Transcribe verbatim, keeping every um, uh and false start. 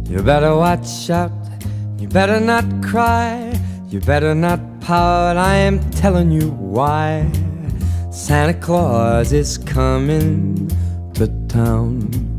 You better watch out, you better not cry, you better not pout, I am telling you why. Santa Claus is coming to town.